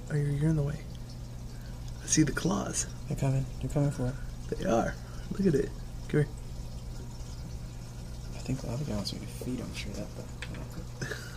Oh, you're in the way. I see the claws. They're coming. They're coming for it. They are. Look at it. Come here. I think Lava Guy wants me to feed him. Sure that, but.